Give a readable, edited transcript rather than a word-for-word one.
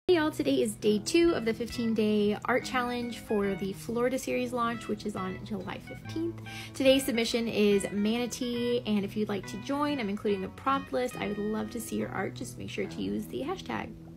Hey y'all, today is day 2 of the 15-day art challenge for the Florida series launch, which is on July 15th. Today's submission is Manatee, and if you'd like to join, I'm including the prompt list. I would love to see your art. Just make sure to use the hashtag.